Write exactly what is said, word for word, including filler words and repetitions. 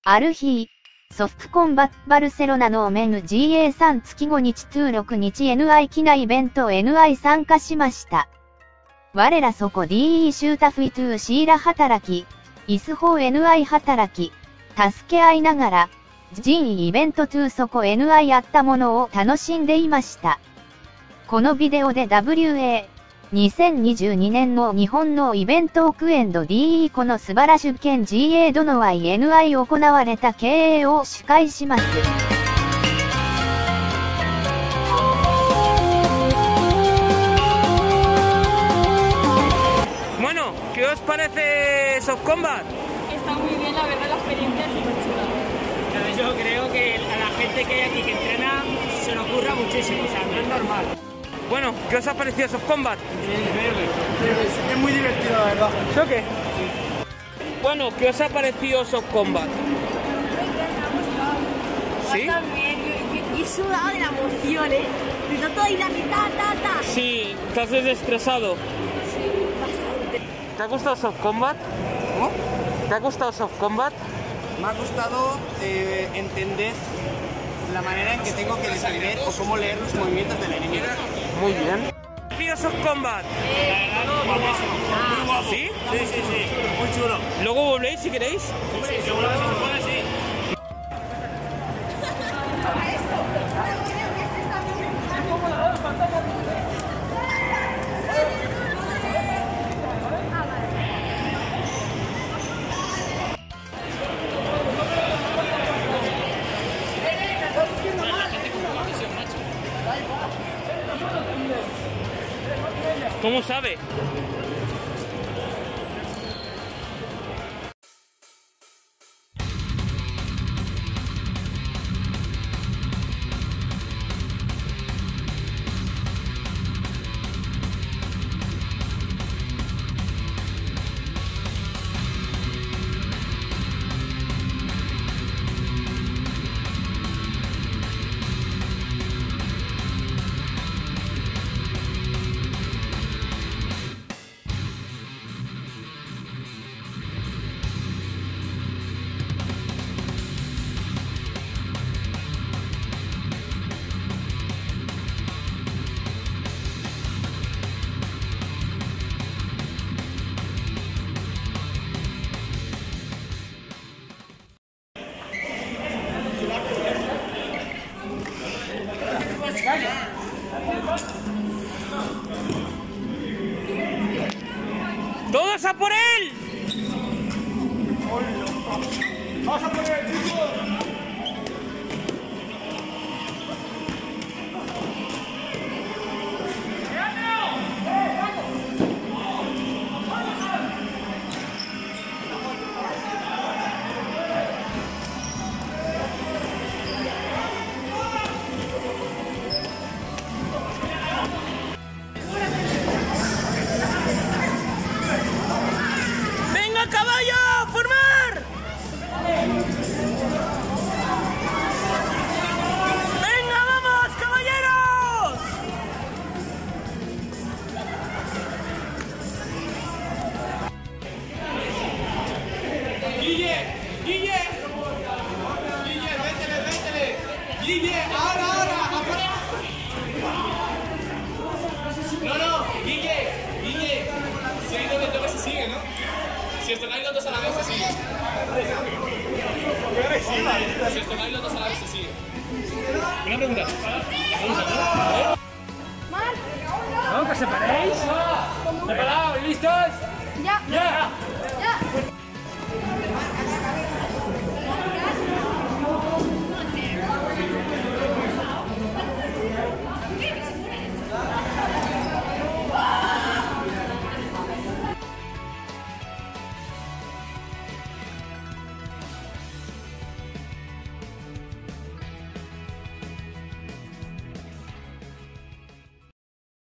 ある日、ソフコンババルセロナのメン ジーエースリー 月ごにちにろくにち エヌアイ 機内イベント エヌアイ 参加しました。我らそこ ディーイー シュータフィトゥーシーラ働き、イスホー エヌアイ 働き、助け合いながら、人イベントトゥーそこ エヌアイ あったものを楽しんでいました。このビデオで ダブリューエー、にせんにじゅうにねんの日本のイベントオクエンド ディーイー この素晴らしゅ兼 ジーエー どの アイエヌアイ 行われた経営を主催します。 Bueno, ¿qué os parece Soft Combat? Está muy bien, la verdad, la experiencia es súper chula. Yo creo que a la gente que hay aquí que entrena se le ocurra muchísimo, o sea, no es normal. Bueno, ¿qué os ha parecido Soft Combat? Increíble. Es muy divertido, la verdad. ¿Sí o qué? Bueno, ¿qué os ha parecido Soft Combat? ¿Sí? También, yo, yo, yo he sudado de la emoción, ¿eh? De tanto ir a mitad, ta, ta. Sí, ¿estás desestresado? Bastante. ¿Te ha gustado Soft Combat? ¿Cómo? ¿Te ha gustado Soft Combat? Me ha costado eh, entender la manera en que tengo que defender o cómo leer los movimientos del enemigo. Muy bien. ¿Qué Soft Combat? Muy guapo. ¿Sí? Sí, sí, sí. Muy chulo. Luego volvéis si queréis. Sí, seguro que se puede, sí. ¿Cómo sabe? ¡Todos a por él! ¡Vamos a por él, chicos! Guille, ahora, ahora, no, no, Guille, Guille, si hay donde toca se sigue, ¿no? Si os tocáis los dos a la vez se sigue. Si os tocáis los dos a la vez se sigue. Una pregunta. ¿No? ¿Que os separéis? ¿Preparados? ¿Listos? Ya. ¡Ya!